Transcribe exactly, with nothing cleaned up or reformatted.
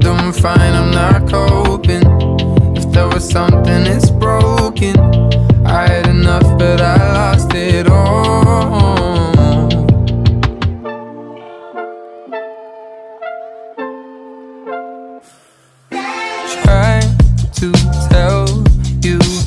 doing fine, I'm not coping. If there was something, it's broken. I had enough, but I lost it all. Try to tell you